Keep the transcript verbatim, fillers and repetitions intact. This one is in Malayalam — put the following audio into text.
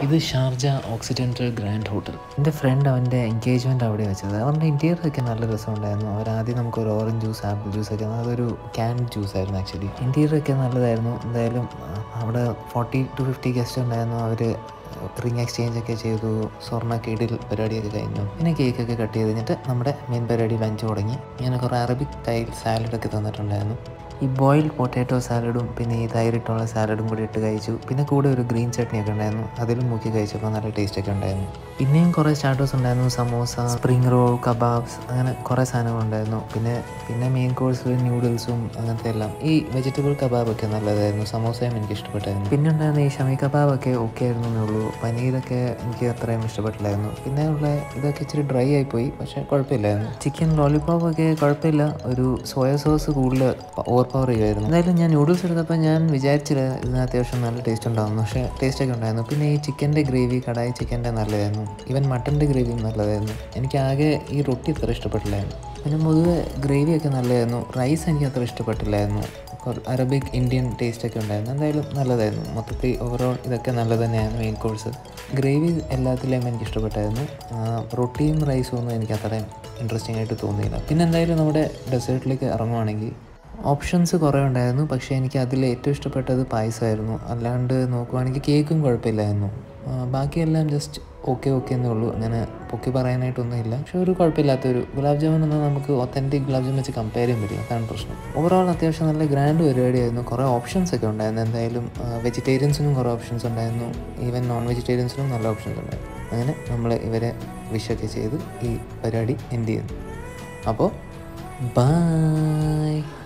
ഇത് ഷാർജ ഓക്സിഡൻറ്റൽ ഗ്രാൻഡ് ഹോട്ടൽ. എൻ്റെ ഫ്രണ്ട് അവൻ്റെ എൻഗേജ്മെൻറ്റ് അവിടെ വെച്ചത്. അവരുടെ ഇൻറ്റീരിയറൊക്കെ നല്ല രസമുണ്ടായിരുന്നു. അവരാദ്യം നമുക്കൊരു ഓറഞ്ച് ജ്യൂസ്, ആപ്പിൾ ജ്യൂസൊക്കെ, അതൊരു ക്യാൻ ജ്യൂസ് ആയിരുന്നു ആക്ച്വലി. ഇൻറ്റീരിയറൊക്കെ നല്ലതായിരുന്നു. എന്തായാലും അവിടെ ഫോർട്ടി ടു ഫിഫ്റ്റി ഗസ്റ്റ് ഉണ്ടായിരുന്നു. അവർ റിംഗ് എക്സ്ചേഞ്ച് ഒക്കെ ചെയ്തു. സ്വർണ്ണ കീടിൽ പരിപാടിയൊക്കെ കഴിഞ്ഞു. പിന്നെ കേക്കൊക്കെ കട്ട് ചെയ്ത് കഴിഞ്ഞിട്ട് നമ്മുടെ മെയിൻ പരിപാടി ലഞ്ച് തുടങ്ങി. ഇങ്ങനെ കുറേ അറബിക് ടൈൽ സാലഡൊക്കെ തന്നിട്ടുണ്ടായിരുന്നു. ഈ ബോയിൽഡ് പൊട്ടാറ്റോ സാലഡും പിന്നെ ഈ തൈരിട്ടുള്ള സാലഡും കൂടി ഇട്ട് കഴിച്ചു. പിന്നെ കൂടെ ഒരു ഗ്രീൻ ചട്നിയൊക്കെ ഉണ്ടായിരുന്നു. അതിലും മുക്കി കഴിച്ചപ്പോൾ നല്ല ടേസ്റ്റൊക്കെ ഉണ്ടായിരുന്നു. പിന്നെയും കുറേ സ്റ്റാർട്ടേഴ്സ് ഉണ്ടായിരുന്നു. സമോസ, സ്പ്രിംഗ് റോൾ, കബാബ്സ്, അങ്ങനെ കുറേ സാധനങ്ങളുണ്ടായിരുന്നു. പിന്നെ പിന്നെ മെയിൻ കോഴ്സിൽ ന്യൂഡിൽസും അങ്ങനത്തെ എല്ലാം. ഈ വെജിറ്റബിൾ കബാബൊക്കെ നല്ലതായിരുന്നു. സമോസയും എനിക്ക് ഇഷ്ടപ്പെട്ടായിരുന്നു. പിന്നെ ഉണ്ടായിരുന്ന ഈ ഷമി കബാബൊക്കെ ഓക്കെ ആയിരുന്നു എന്നേ ഉള്ളൂ. പനീരൊക്കെ എനിക്ക് അത്രയും ഇഷ്ടപ്പെട്ടില്ലായിരുന്നു. പിന്നെ ഉള്ള ഇതൊക്കെ ഇച്ചിരി ഡ്രൈ ആയിപ്പോയി, പക്ഷേ കുഴപ്പമില്ലായിരുന്നു. ചിക്കൻ ലോലിപോപ്പൊക്കെ കുഴപ്പമില്ല. ഒരു സോയ സോസ് കൂടുതൽ ഓവർ പവർ ചെയ്യുമായിരുന്നു. എന്തായാലും ഞാൻ നൂഡിൽസ് എടുത്തപ്പോൾ ഞാൻ വിചാരിച്ചില്ല ഇതിന് അത്യാവശ്യം നല്ല ടേസ്റ്റ് ഉണ്ടാകുന്നു. പക്ഷേ ടേസ്റ്റൊക്കെ ഉണ്ടായിരുന്നു. പിന്നെ ഈ ചിക്കൻ്റെ ഗ്രേവി, കടായി ചിക്കൻ്റെ നല്ലതായിരുന്നു. ഈവൻ മട്ടൻ്റെ ഗ്രേവിയും നല്ലതായിരുന്നു. എനിക്കാകെ ഈ റൊട്ടി അത്ര ഇഷ്ടപ്പെട്ടില്ലായിരുന്നു. പിന്നെ പൊതുവെ ഗ്രേവിയൊക്കെ നല്ലതായിരുന്നു. റൈസ് എനിക്ക് അത്ര ഇഷ്ടപ്പെട്ടില്ലായിരുന്നു. അറബിക് ഇന്ത്യൻ ടേസ്റ്റൊക്കെ ഉണ്ടായിരുന്നു. എന്തായാലും നല്ലതായിരുന്നു. മൊത്തത്തിൽ ഓവറോൾ ഇതൊക്കെ നല്ലത് തന്നെയാണ്. മെയിൻ കോഴ്സ് ഗ്രേവി എല്ലാത്തിലെയും എനിക്ക് ഇഷ്ടപ്പെട്ടായിരുന്നു. റൊട്ടിയും റൈസും ഒന്നും എനിക്ക് അത്രയും ഇൻട്രസ്റ്റിംഗ് ആയിട്ട് തോന്നിയില്ല. പിന്നെ എന്തായാലും നമ്മുടെ ഡെസേർട്ടിലേക്ക് ഇറങ്ങുവാണെങ്കിൽ ഓപ്ഷൻസ് കുറേ ഉണ്ടായിരുന്നു. പക്ഷേ എനിക്ക് അതിൽ ഏറ്റവും ഇഷ്ടപ്പെട്ടത് പായസമായിരുന്നു. അല്ലാണ്ട് നോക്കുവാണെങ്കിൽ കേക്കും കുഴപ്പമില്ലായിരുന്നു. ബാക്കിയെല്ലാം ജസ്റ്റ് ഓക്കെ ഓക്കെ എന്നേ ഉള്ളൂ. അങ്ങനെ പൊക്കി പറയാനായിട്ടൊന്നും ഇല്ല. പക്ഷേ ഒരു കുഴപ്പമില്ലാത്തൊരു ഗുലാബ് ജാമുൻ എന്നാൽ നമുക്ക് ഒത്തൻറ്റിക് ഗുലാബ് ജാമുൻ വെച്ച് കമ്പയർ ചെയ്യാൻ പറ്റില്ല. അതാണ് പ്രശ്നം. ഓവറോൾ അത്യാവശ്യം നല്ല ഗ്രാൻഡ് പരിപാടിയായിരുന്നു. കുറേ ഓപ്ഷൻസ് ഒക്കെ ഉണ്ടായിരുന്നു. എന്തായാലും വെജിറ്റേറിയൻസിനും കുറേ ഓപ്ഷൻസ് ഉണ്ടായിരുന്നു. ഈവൻ നോൺ വെജിറ്റേറിയൻസിനും നല്ല ഓപ്ഷൻസ് ഉണ്ടായിരുന്നു. അങ്ങനെ നമ്മൾ ഇവരെ വിഷൊക്കെ ചെയ്ത് ഈ പരിപാടി എൻഡ് ചെയ്യുന്നു. അപ്പോൾ ബൈ.